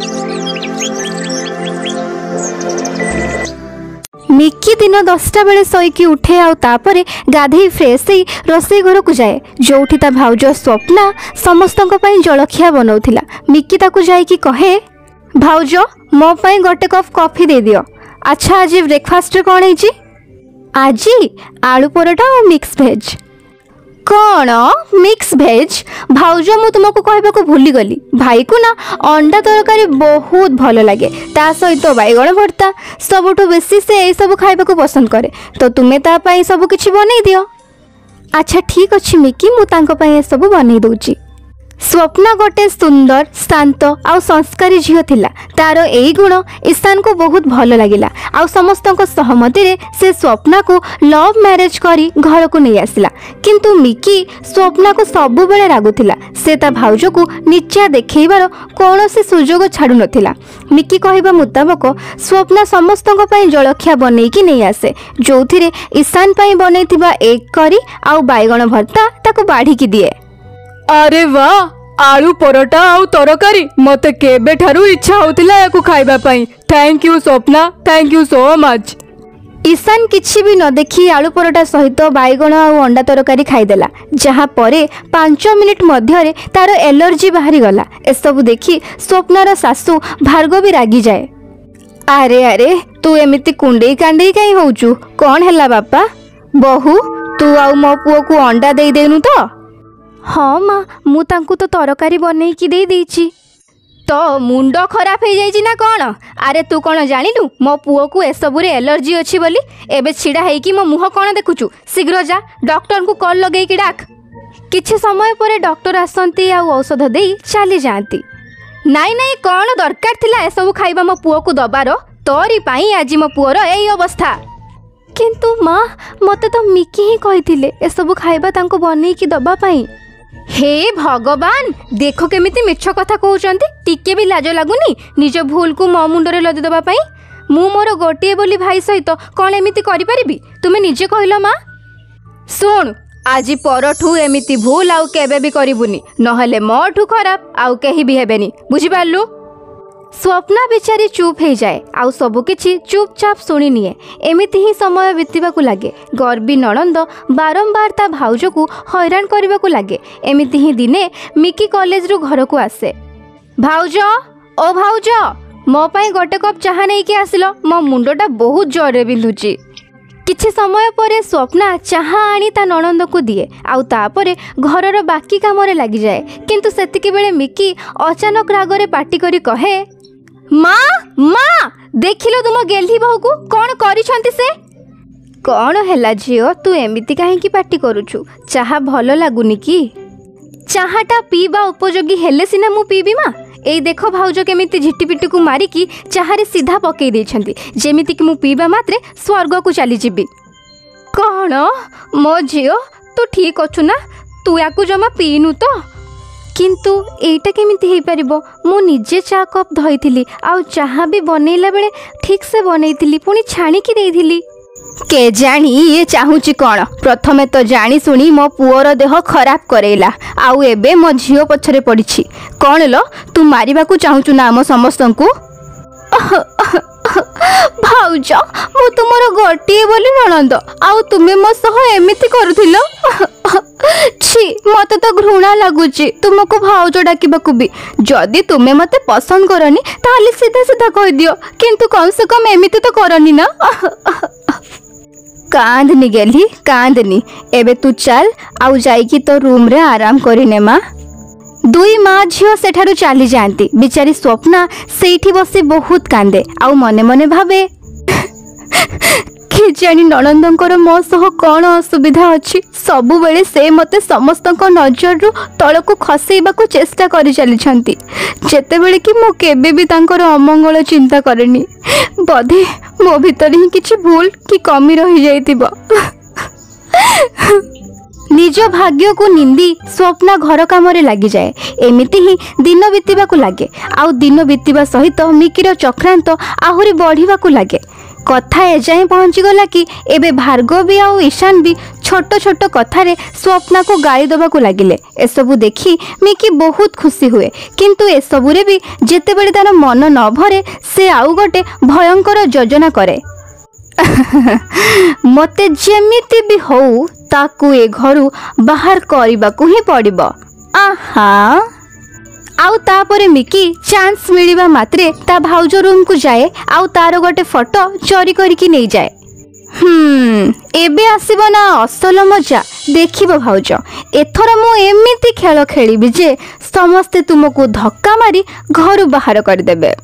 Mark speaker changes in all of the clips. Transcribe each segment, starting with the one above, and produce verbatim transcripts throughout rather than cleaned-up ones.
Speaker 1: Mickey दिन दसटा बेले शोईकी उठे आउे गाधे फ्रेश ही रोसई घर को जाए जोठी ता भाउज स्वप्ना समस्त जलखिया बनाऊला। मिकी ताकू जाइकी कहे भाउज मो पाई गोटे कप कॉफी दे दियो। अच्छा आज ब्रेकफास्ट कौन है? आज आलू परोटा और मिक्स भेज। कौन मिक्स भेज? भाउज मु तुमको कहबा भूली गली भाई को ना अंडा तरकारी बहुत भल लगे ता सहित बैगण भर्ता सबुठु बेसी से यही सब खाइबा पसंद करे तो तुम्हें तापाई सब किछि बनै दियो। अच्छा ठीक अच्छी मिकी मु तांको पई ए सब बनै दउची। स्वप्ना गोटे सुंदर शांत आउ संस्कारी झील थिला। तार एई गुण ईशान को बहुत भल लगिला आउ समस्तक सहमति रे से स्वप्ना को लव मैरिज करी घर को नहीं आसिला। किंतु मिकी स्वप्ना को सबु बेले रागुथिला। से ता भाउज को नीचा देखैबार कौनसी सुजोग छाडु नथिला। मिकी कहबा मुताबक स्वप्ना समस्तक पई जलखिया बनेकी नहीं आसे जोथिरे ईशान पई बनेथिबा एक करी आउ बैगण भर्ता ताको बाढ़ी की दिए।
Speaker 2: अरे वाह आलू परोटा आउ तरकारी मते केबे ठारू इच्छा होतिला याकू खाइबा पई। Thank you Swapna, thank you so much.
Speaker 1: Ishan किछि भी न देखी आलू परोटा सहित बैगण आउ अंडा तरकारी खाईदेला जहाँ परे पांच मिनिट मध्य तार एलर्जी बाहरी गला। एसबू देखी स्वप्नार सासू भार्गवी रागी जाए। अरे अरे तू एमिति कुंडेई कांडेई कहीं होचु कौन हैला बापा? बहु तू आउ मो पुओ को अंडा देई देनु तो? हाँ माँ मु तांकु तो तरकारी बनै की दे देइछि। तो मुंड खराब हो जाइछि ना कौन? अरे तू कौन जानिलु मो पुओ को एसबुरे एलर्जी अछि बोली? एबे छिड़ा हेकी मो मुह कौन देखुचु? शीघ्र जा डॉक्टर को कॉल लगेई कि डाक। किछि समय परे डॉक्टर आसंती आ औषध देई चली जाती। नाई नाई कौन दरकार थिला एसबु खाइबा मो पुओ को दबार? तोरी पाई आज मो पुओर एई अवस्था। किंतु माँ मते तो मिकी ही कहिथिले एसबु खाइबा तांको बनै की दबा पाई। हे भगवान देखो केमिति मिछ कथा कहउचंती। टिके भी लाज लागुनी निज भूल को मो मुंडरे लदी दबा पाई? मु मोर गोटिए बोली भाई सहित कौन एमिति करि परिबी? तुमे निजे कहिलो माँ। सुन आज परठू एमिति भूल आउ केबे भी करिबुनी नहले मोठू खराब आउ केही भी हेबेनी बुझि पारलु? स्वप्ना बेचारी चुप हो जाए आउ सबु किछि चुपचाप शुणी निए। एमिति ही समय बीतवाकू लगे। गर्वी नणंद बारंबार ता भाउज को हैरान करबाकू लगे। एमिति ही दिने मिकी कॉलेज रु घर को आसे। भाउज ओ भाउज मो पाई गोटे कप चाहा नहीं के आसिलो मो मुंडटा बहुत जोरे बिंधुची। किछि समय परे स्वप्ना चाहा आनी ता नणंद को दिए आउ तापरे घरर बाकी कामरे लगी जाए। किंतु सेतिके बेले मिकी अचानक रागरे पाटी करी कहे माँ माँ देखिलो तुम गेल्ही बहू को कौन करिछंती से? कौन हैला झियो तू एमिति काहे की पाटी करूछु? चाहा भलो लागुनी की? चाहाटा पीबा उपयोगी हेले सिना मु पीबी माँ। एई देखो भाउज केमिति झिटिपिटी को मारिकी चाहारे सीधा पकई देइछंती जेमिति कि मु पीबा मात्रे स्वर्ग को चली जिबी। कौन मो झियो तू ठीक अछु ना? तू याकू जमा पीनु तो? किंतु एटा केमिति हेई परिबो? मु निजे चा कप धइथिली आउ चाहा भी बनैला बेले ठीक से बनैथिली पुनी छाणी की देइथिली। के जानी ये चाहूची कौन? प्रथमे तो जानी सुनी मो पुओर देह खराब करेला आउ एबे मो झियो पछरे पड़िछि। कौन लो तू मारिबा को चाहूचु ना हम समस्तंकु? भाउज मु तुमर गोटिए बोली नणंद आउ तुमे मो सह एमिति करूथिलो? छी मते तो घृणा लागुची तुमको भाउज डाकिबाकू भी। जदि तुमे मते पसंद करनी ताले सीधा सीधा कह दियो किंतु कम से कम एमिति तो करनी ना। कांदनी गेली कांदनी एबे तू चल आउ जाइकी तो रूम रे आराम करिने माँ। दुई माँ झील सेठारु चली जाती। बिचारी स्वप्ना सेठी बसी बहुत कांदे आउ मने मने भावे कि जानी नणंदंकर मो सह कौन असुविधा अच्छी। सबु बेले से मते समस्तक नजर रु तलको खसेइबाकू चेष्टा करि चलिछंती जेतेबेले कि मो केबे भी तांकर अमंगल चिंता करेनी। बधे मो भीतर ही किछि भूल कि कमी रही जाइतिबो। निज भाग्य को निंदी स्वप्ना घर काम लगी जाए। एमिति ही दिन बीतवाकू लगे आउ दिन बीतवा सहित मिकीर चक्रांत आहुरी बढ़िवाकू लगे। कथा एजाए पहुँची गला कि एबे भार्गवी आउ ईशान भी छोट छोट कथारे स्वप्ना को गाली दबाकू लगिले। एसबू देखी मिकी बहुत खुशी हुए, किंतु एसबुरे भी जेतेबेले तार मन न भरे से आउ गोटे भयंकर योजना करे। मते जेमिति भी होउ ताकू ए घरु बाहर करबाकू ही पड़िबो। आहा आउ तापरे मिकी चांस मिलिबा मात्रे ता भाउजो रूम को जाए आउ तार गोटे फोटो चोरी करिकी नहीं जाए। हम्म एबे आसीबो ना असल मजा देखिबो भाउजो। एथर मु एमिति खेल खेलिबि जे समस्ते तुमको धक्का मारी घर बाहर कर देबे।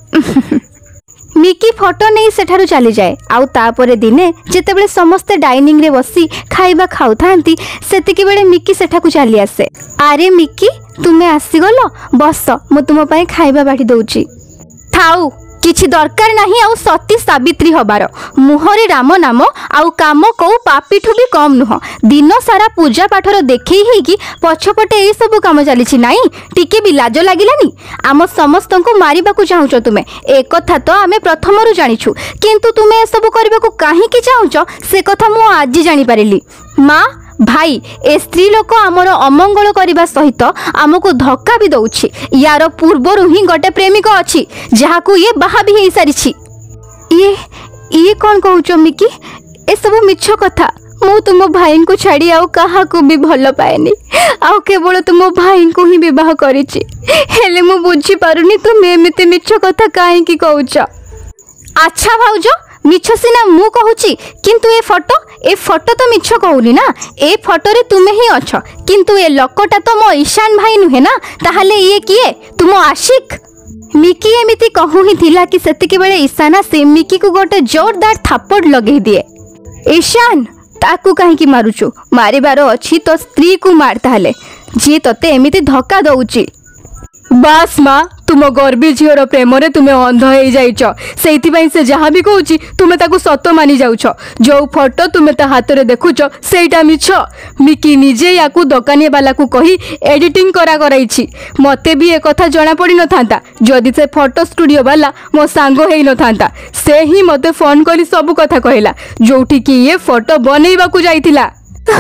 Speaker 1: मिकी फोटो नहीं सेठारु चली जाए। आउ तापरे दिने जेतेबेले समस्ते डाइनिंग रे बसी खाइबा खाउथांती सेतिकी बेले मिकी सेठाकू चली आसे। आरे मिकी तुमे आसीगलो, बस मु तुम पई खाइबा बाटी दउची। थाउ किछि दरकार नाही आउ सती सावित्री हबार। मुहरे राम नाम आउ काम को पापीठू भी कम नुह। दिन सारा पूजा पाठर देखई ही कि पछपटे ए सब काम चली नाई, टिके भी लाज लागिलानी। आम समस्त को मारिबा को चाहुचो तुमे, एक कथा तो आमे प्रथमरु जानिछु, किंतु तुमे ए सब करबा को काहे कि चाहुचो से कथा मु आज जानि पारिली। माँ भाई ए स्त्री लोक आमर अमंगल करने सहित आमको धक्का भी दौछि। यार पूर्वर ही गोटे प्रेमिक अच्छी जहाकू ये बाहा भी हो सारी। ये ये कौन कहूच मिकी? ए सब मिछ कथा। मु तुम भाई को छाड़ी आउ कहा को भी भल पाएनी, आउ केवल तुम भाई को ही विवाह करिछि। हेले मु बुझी पारुनी तुम एमिति मिछ कथा काहे की कहूच। अच्छा भाउजो मिछ सिना मु कहूची, किंतु ए फोटो ए फोटो तो मिछ कहूनी ना। ए फोटो रे तुमे ही अछ, किंतु ए लोकटा तो मो ईशान भाई नुहे ना। ताहले ये किए तुम आशिक? मिकी एमिति कहू ही थिला कि सेतिके बेले ईशाना से मिकी को गोटे जोरदार थापड़ लगे दिए। ईशान ताकू काहे की मारुचु? मारिबारो अछि तो स्त्री को मार, ताहले जी तते एमिति धक्का दउची।
Speaker 2: बास माँ तुम गर्भी झीर प्रेम रे तुमे अंध हो जाइछ, सेइथिपई से जहाँ भी कहूची तुमे ताकू सत मानि जाउछ। जो फोटो तुमे ता हाथ रे देखुछ सेइटा मिछ। मिकी निजे याकू दुकानी वाला को कही एडिटिंग करा कराइछि। मते भी ए कथा जणा पड़ी न थांता जदि से फोटो स्टूडियो वाला मो सांग हेई न थांता। से ही मते फोन करी सब कथा कहला जोठी कि ये फोटो बनैबा को जाइथिला।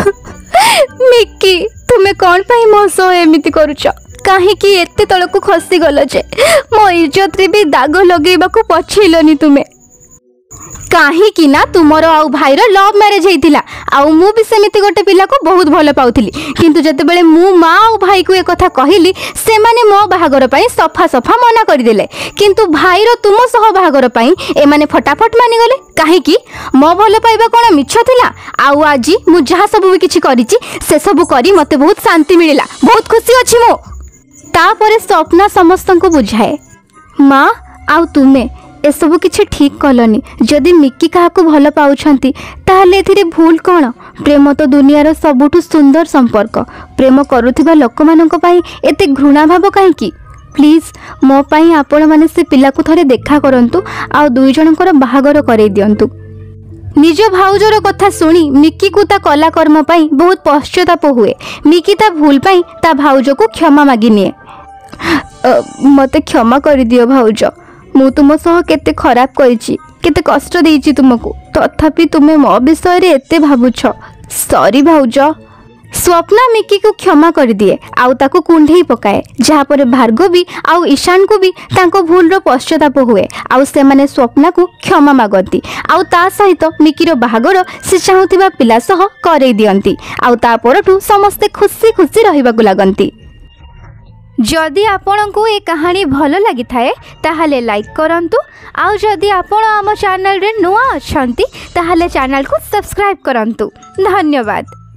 Speaker 1: मिकी तुमे कोन पई मो सो एमिति करूछ? काहे कि एते तळकू खसी गलो जे मो इज्जत रे भी दाग लगेबा को पछिलनी तुमे। काहे कि ना तुमर आउ भाईर लव मैरिज हेतिला, आउ मु भी सेमिति गोटे पिला को बहुत भल पाउथिली, किंतु जते बेले मु मां आउ भाई को ए कथा कहिली से माने मो बाहागर पई सफा सफा मना कर देले, किंतु भाईर तुम सह बाहागर पई ए माने फटाफट मानि गले। काहे कि मो भल पाइबा कोन मिछ थिला? आउ आजी मु जहा सब भी किछि करिछि से सब करी मते बहुत शांति मिलिला, बहुत खुशी अछि मो। तापरे स्वप्ना समस्त को बुझाए, माँ आउ तुमे ए सब किछि ठीक कलनी। जदि मिकी काहा को भल पाउछंती ताहले एथिरे भूल कोन? प्रेम तो दुनियार सबुठु सुंदर संपर्क। प्रेम करुथिबा लोकमानक पई एते घृणा भाव काहे की? प्लीज मो पई आपण माने से पिला को थरे देखा करंतु, आउ दुई जनकर बाहागर करई दियंतु। निज भाउजर कथा सुनी मिकी को ता कला कर्म पाई बहुत पश्चाताप हुए। मिकी ता भूल पाई ता भाउज को क्षमा मागी निए। मते क्षमा कर दियो भाउज, मु तुम सह केते खराब करिछि, केते कष्ट देइछि तुमको, तथापि तुमे मो विषय रे एते भाबुछ। सॉरी भाउज। स्वप्ना मिकी को क्षमा कर दिए आउ ताको कुंढेई पकाए, जहाँ पर भार्गवी आउ ईशान को भी तांको भूल रो पश्चाताप हुए आउ से माने स्वप्ना को क्षमा मागती आउ ता सहित मिकीर बाहागर से चाहुथिबा पिला सह करई दियंती आउ ता परठू समस्ते खुशी खुशी रहिबाकू लागंती। जदि आपंक ये कहानी भल लगी थाए ताहले लाइक करंतु, आउ जदि आपण आम चैनल रे नुआ अछंती ताहले चैनल को सब्सक्राइब करंतु। धन्यवाद।